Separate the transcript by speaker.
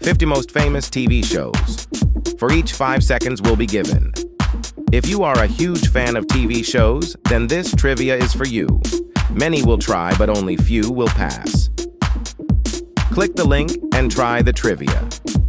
Speaker 1: 50 most famous TV shows. For each 5 seconds will be given. If you are a huge fan of TV shows, then this trivia is for you. Many will try, but only few will pass. Click the link and try the trivia.